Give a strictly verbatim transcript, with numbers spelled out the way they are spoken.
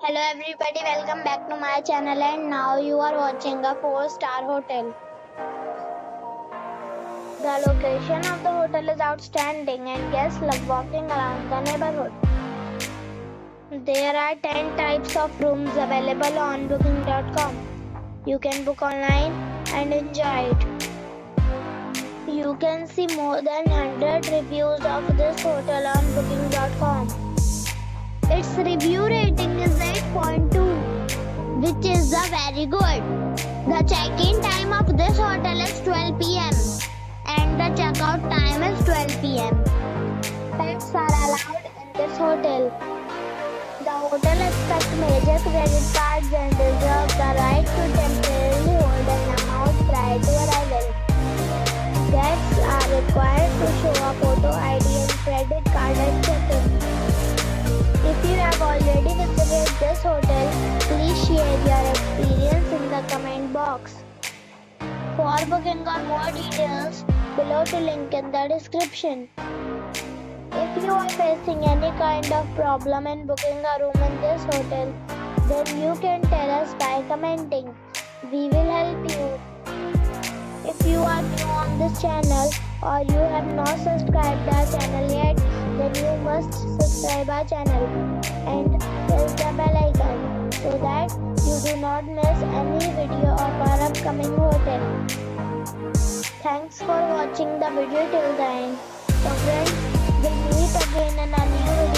Hello everybody, welcome back to my channel and now you are watching a four star hotel. The location of the hotel is outstanding and guests love walking around the neighborhood. There are ten types of rooms available on booking dot com. You can book online and enjoy it. You can see more than one hundred reviews of this hotel on booking dot com. Its review rating is eight point two, which is a very good. The check-in time of this hotel is twelve p m and the check-out time is twelve p m Pets are allowed in this hotel. The hotel accepts major credit cards and reserves the right to temporarily hold an amount prior to arrival. Guests are required to show a photo I D and credit card at check-in. If you have already visited this hotel, please share your experience in the comment box. For booking or more details, below to link in the description. If you are facing any kind of problem in booking a room in this hotel, then you can tell us by commenting. We will help you. If you are new on this channel or you have not subscribed our channel yet, then you must subscribe our channel and press the bell icon so that you do not miss any video of our upcoming hotel. Thanks for watching the video till the end. So friends, we'll meet again in a new video.